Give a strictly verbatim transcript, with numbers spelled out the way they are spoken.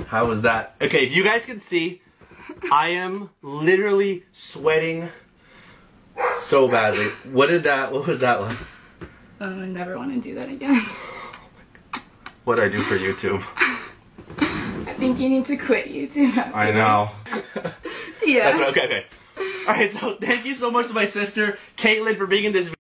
How was that? Okay, if you guys can see, I am literally sweating so badly. What did that, what was that one? Oh, I never want to do that again. What did I do for YouTube? I think you need to quit YouTube after I know. Yeah. That's right, okay, okay. Alright, so thank you so much to my sister, Caitlin, for being in this video.